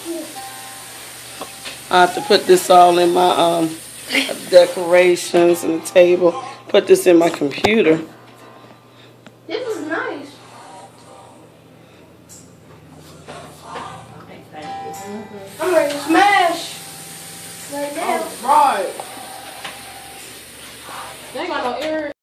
I have to put this all in my decorations and the table. Put this in my computer. This is nice. I'm ready to smash. Right now. Right. They ain't got no ear.